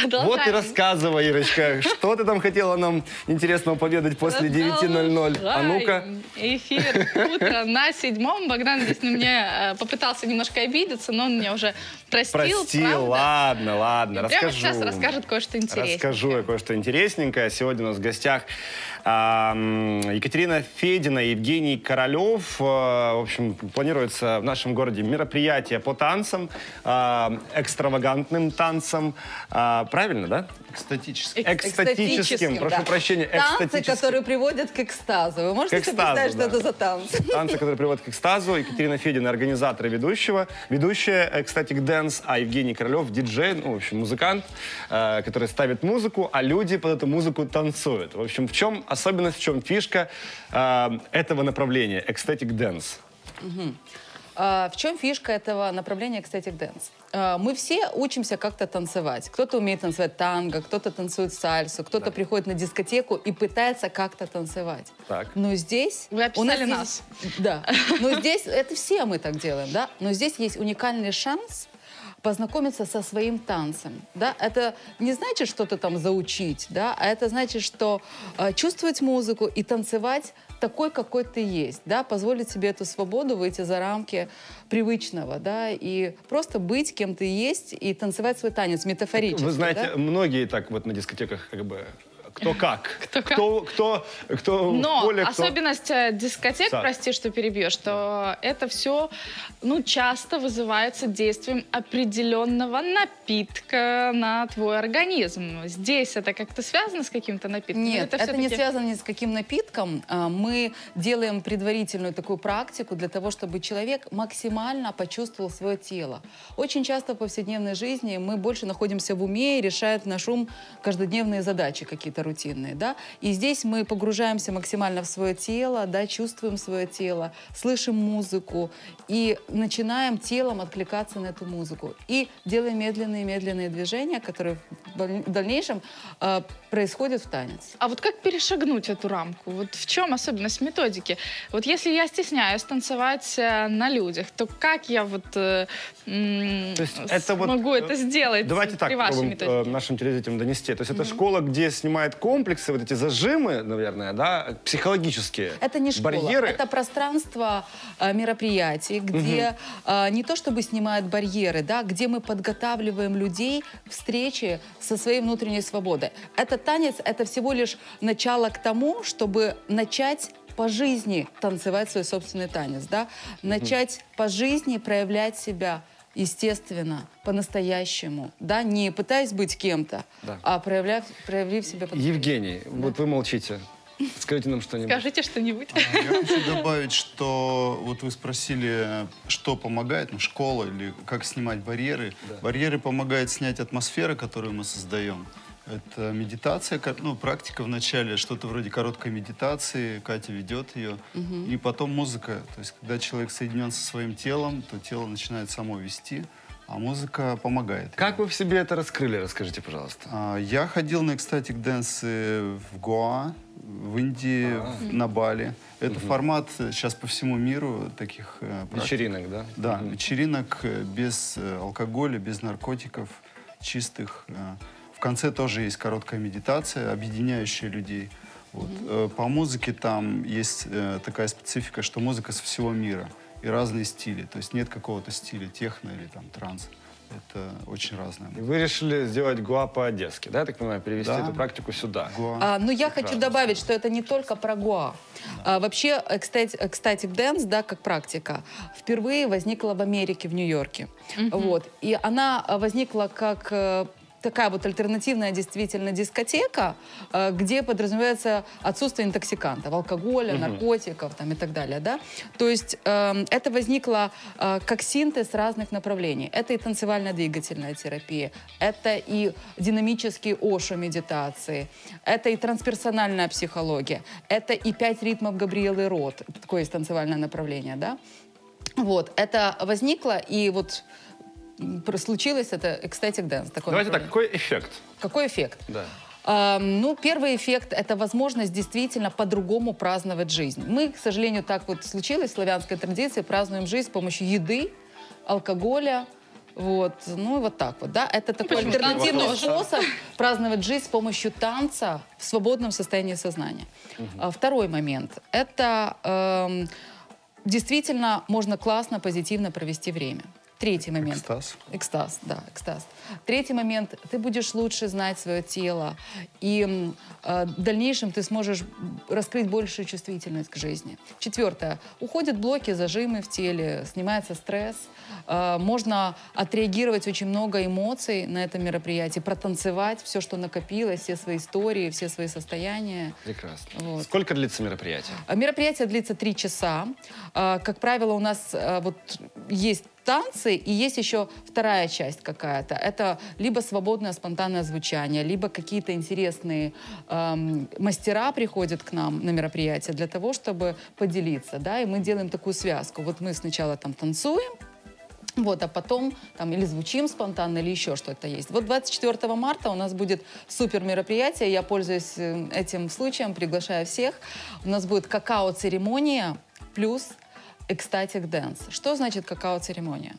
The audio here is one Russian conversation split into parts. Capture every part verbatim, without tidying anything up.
Вот и рассказывай, Ирочка, что ты там хотела нам интересного поведать после девяти ноль ноль? А ну-ка. Эфир утро на седьмом. Богдан здесь на меня попытался немножко обидеться, но он меня уже простил. Простил, правда? ладно, ладно, и прямо расскажу. сейчас расскажет кое-что интересненькое. Расскажу я кое-что интересненькое. Сегодня у нас в гостях э, Екатерина Федина и Евгений Королев. Э, в общем, планируется в нашем городе мероприятие по танцам, э, экстравагантным танцам. Э, правильно, да? Экстатическим. Экстатическим, прошу да. прощения, Танцы, экстатическим. которые приводят к экстазу. Вы можете себе представить, да. что это за танцы? Танцы, которые приводят к экстазу. Екатерина Федина, организатор и ведущего. Ведущая Ecstatic Dance, а Евгений Королев, диджей, ну, в общем, музыкант, э, который ставит музыку, а люди под эту музыку танцуют. В общем, в чем особенность, в чем фишка э, этого направления Ecstatic Dance? Угу. А, в чем фишка этого направления Ecstatic Dance? А, мы все учимся как-то танцевать. Кто-то умеет танцевать танго, кто-то танцует сальсу, кто-то да. приходит на дискотеку и пытается как-то танцевать. Так. Но здесь... Вы описали у нас. Здесь, да. Но здесь, это все мы так делаем, да? Но здесь есть уникальный шанс познакомиться со своим танцем, да, это не значит что-то там заучить, да, а это значит, что э, чувствовать музыку и танцевать такой, какой ты есть, да, позволить себе эту свободу выйти за рамки привычного, да, и просто быть кем ты есть и танцевать свой танец метафорически. Вы знаете, да? многие так вот на дискотеках как бы... Кто как. Кто как. Кто, кто, кто Но в поле, кто... особенность дискотек, Сад. прости, что перебью, что это все, ну, часто вызывается действием определенного напитка на твой организм. Здесь это как-то связано с каким-то напитком? Нет, это, это не связано ни с каким напитком. Мы делаем предварительную такую практику для того, чтобы человек максимально почувствовал свое тело. Очень часто в повседневной жизни мы больше находимся в уме и решаем на шум каждодневные задачи какие-то рутинные, да, и здесь мы погружаемся максимально в свое тело, да, чувствуем свое тело, слышим музыку и начинаем телом откликаться на эту музыку. И делаем медленные-медленные движения, которые в дальнейшем э, происходят в танец. А вот как перешагнуть эту рамку? Вот в чем особенность методики? Вот если я стесняюсь танцевать на людях, то как я вот э, то есть это могу вот, это сделать давайте при так, вашей методике? Нашим телезрителям донести. То есть это Mm-hmm. школа, где снимает комплексы, вот эти зажимы, наверное, да, психологические. Это не школа, барьеры. Это пространство э, мероприятий, где угу. э, не то чтобы снимают барьеры, да, где мы подготавливаем людей к встрече со своей внутренней свободой. Этот танец — это всего лишь начало к тому, чтобы начать по жизни танцевать свой собственный танец, да, начать угу. по жизни проявлять себя естественно, по-настоящему, да, не пытаясь быть кем-то, да. а проявляв, проявив себя. Евгений, да. вот вы молчите. Скажите нам что-нибудь. Скажите что-нибудь. А, я хочу добавить, что вот вы спросили, что помогает, ну, школа или как снимать барьеры. Да. Барьеры помогают снять атмосферу, которую мы создаем. Это медитация, ну, практика вначале, что-то вроде короткой медитации, Катя ведет ее, угу. и потом музыка. То есть, когда человек соединен со своим телом, то тело начинает само вести, а музыка помогает. Как вы в себе это раскрыли, расскажите, пожалуйста. А, я ходил на Ecstatic Dance в Гоа, в Индии, а -а -а. на Бали. Это угу. формат сейчас по всему миру таких э, вечеринок, да? Да, угу. вечеринок без э, алкоголя, без наркотиков, чистых. Э, В конце тоже есть короткая медитация, объединяющая людей. Вот. Mm-hmm. По музыке там есть э, такая специфика, что музыка со всего мира и разные стили. То есть нет какого-то стиля техно или там транс. Это очень разное. И вы решили сделать Гоа по-одесски, да, я так понимаю, перевести да. эту практику сюда? А, ну, я хочу добавить, что это не только про Гоа. Да. А, вообще, Ecstatic Dance, да, как практика, впервые возникла в Америке, в Нью-Йорке. Mm-hmm. Вот. И она возникла как... такая вот альтернативная действительно дискотека, где подразумевается отсутствие интоксикантов, алкоголя, угу. наркотиков там, и так далее. Да? То есть э, это возникло э, как синтез разных направлений. Это и танцевально-двигательная терапия, это и динамические ошо-медитации, это и трансперсональная психология, это и пять ритмов Габриэлы Рот, такое есть танцевальное направление. Да? Вот, это возникло, и вот случилось это Ecstatic Dance. Такой Давайте так, какой эффект? Какой эффект? Да. А, ну, первый эффект — это возможность действительно по-другому праздновать жизнь. Мы, к сожалению, так вот случилось в славянской традиции, празднуем жизнь с помощью еды, алкоголя, Вот, ну и вот так вот, да. Это такой почему? альтернативный Танцы способ праздновать жизнь с помощью танца в свободном состоянии сознания. А, Второй момент. Это эм, действительно можно классно, позитивно провести время. Третий момент. Экстаз. Экстаз, да, экстаз. Третий момент. Ты будешь лучше знать свое тело. И м, э, в дальнейшем ты сможешь раскрыть большую чувствительность к жизни. Четвертое. Уходят блоки, зажимы в теле, снимается стресс. Э, можно отреагировать очень много эмоций на этом мероприятии, протанцевать все, что накопилось, все свои истории, все свои состояния. Прекрасно. Вот. Сколько длится мероприятие? А Мероприятие длится три часа. А, Как правило, у нас а, вот есть танцы, и есть еще вторая часть какая-то. Это либо свободное спонтанное звучание, либо какие-то интересные эм, мастера приходят к нам на мероприятие для того, чтобы поделиться, да, и мы делаем такую связку. Вот мы сначала там танцуем, вот, а потом там или звучим спонтанно, или еще что-то есть. Вот двадцать четвёртого марта у нас будет супер мероприятие. Я пользуюсь э, этим случаем, приглашаю всех. У нас будет какао-церемония плюс экстатик дэнс. Что значит какао-церемония?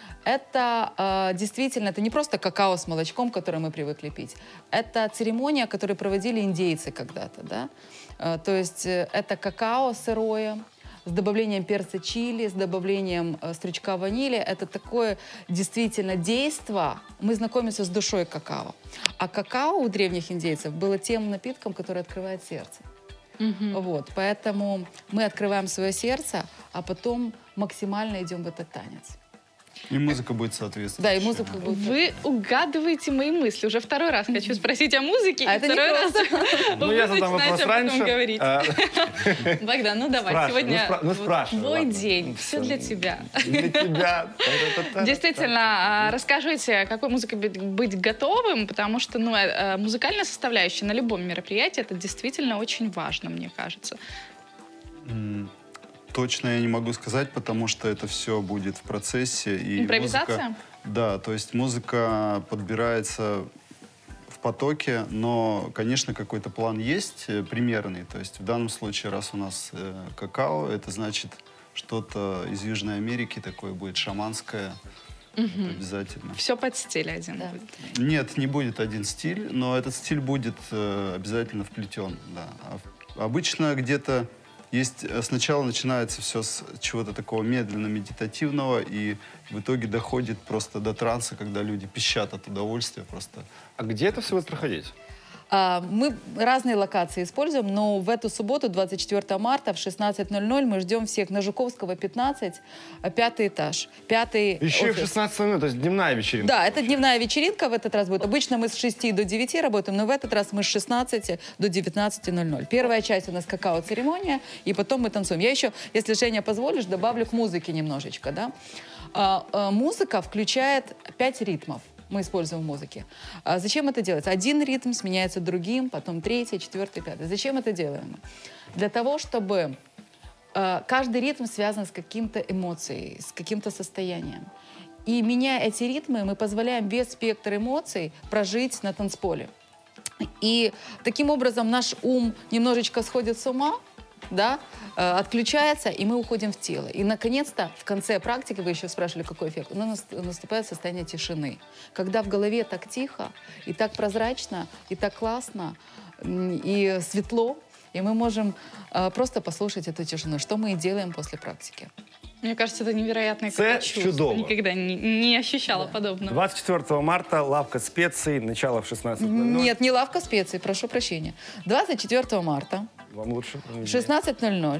Это э, действительно, это не просто какао с молочком, которое мы привыкли пить. Это церемония, которую проводили индейцы когда-то, да? Э, то есть э, это какао сырое, с добавлением перца чили, с добавлением э, стручка ванили. Это такое действительно действо. Мы знакомимся с душой какао. А какао у древних индейцев было тем напитком, который открывает сердце. Вот, поэтому мы открываем свое сердце, а потом максимально идем в этот танец. И музыка будет соответствовать. Да, и музыка будет. Вы угадываете мои мысли. Уже второй раз хочу спросить о музыке, А и это не второй раз Ну, вы я задам начинаете вопрос об этом раньше. говорить. А, Богдан, ну давай, спрашивай, сегодня ну, спра- ну, вот спрашивай, твой ладно. день, Ну, все всё. для тебя. Для тебя. Та-та-та-та. Действительно, а, расскажите, какой музыкой быть- быть готовым, потому что ну, э, музыкальная составляющая на любом мероприятии это действительно очень важно, мне кажется. М, Точно я не могу сказать, потому что это все будет в процессе. И Импровизация? музыка- да, то есть музыка подбирается в потоке, но, конечно, какой-то план есть э, примерный. То есть в данном случае, раз у нас э, какао, это значит что-то из Южной Америки такое будет шаманское. Это обязательно. Все под стиль один Да. будет. Нет, не будет один стиль, но этот стиль будет э, обязательно вплетен. Да. А в- обычно где-то есть... э, Сначала начинается все с чего-то такого медленно-медитативного, и в итоге доходит просто до транса, когда люди пищат от удовольствия просто. А где это все будет проходить? А, Мы разные локации используем, но в эту субботу, двадцать четвёртого марта, в шестнадцать ноль ноль мы ждем всех на Жуковского, пятнадцать, а, пятый этаж, пятый Еще и в офис. шестнадцать ноль ноль, то есть дневная вечеринка. Да, это дневная вечеринка в этот раз будет. Обычно мы с шести до девяти работаем, но в этот раз мы с шестнадцати до девятнадцати ноль ноль. Первая часть у нас какао-церемония, и потом мы танцуем. Я еще, если, Женя, позволишь, добавлю к музыке немножечко, да. А, а, музыка включает пять ритмов. Мы используем в музыке. А зачем это делается? Один ритм сменяется другим, потом третий, четвертый, пятый. Зачем это делаем? Для того, чтобы э, каждый ритм связан с каким-то эмоцией, с каким-то состоянием. И меняя эти ритмы, мы позволяем весь спектр эмоций прожить на танцполе. И таким образом наш ум немножечко сходит с ума, да, э, отключается, и мы уходим в тело. И, наконец-то, в конце практики, вы еще спрашивали, какой эффект, у нас наступает состояние тишины. Когда в голове так тихо, и так прозрачно, и так классно, м, и светло, и мы можем э, просто послушать эту тишину, что мы и делаем после практики. Мне кажется, это невероятное Це какое чувство. чудово. Никогда не, не ощущала подобного. двадцать четвёртого марта лавка специй, начало в шестнадцать ноль ноль. Нет, не лавка специй, прошу прощения. двадцать четвёртого марта Вам лучше. в шестнадцать ноль ноль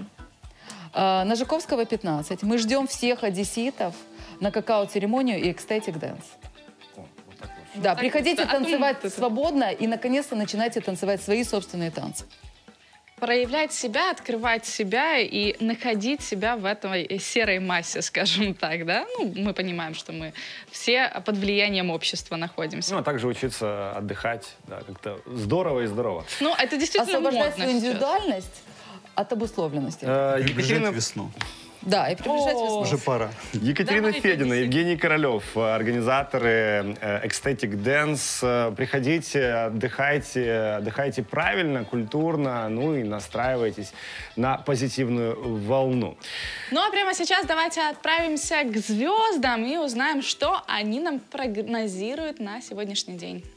э, на Жуковского, пятнадцать. Мы ждем всех одесситов на какао-церемонию и экстатик дэнс. О, вот так вот. Да, так приходите вот, а танцевать тут- свободно и, наконец-то, начинайте танцевать свои собственные танцы. Проявлять себя, открывать себя и находить себя в этой серой массе, скажем так, да? Ну, мы понимаем, что мы все под влиянием общества находимся. Ну, а также учиться отдыхать. Да, как-то здорово и здорово. Ну, это действительно Освобождать модно свою сейчас. индивидуальность от обусловленности. Э, Как бы жить Екатерина, весну. Да, и приближать весну. Уже пора. Екатерина Давайте, Федина, действительно. Евгений Королев, организаторы э, Ecstatic Dance. Э, Приходите, отдыхайте, отдыхайте правильно, культурно, ну и настраивайтесь на позитивную волну. Ну а прямо сейчас давайте отправимся к звездам и узнаем, что они нам прогнозируют на сегодняшний день.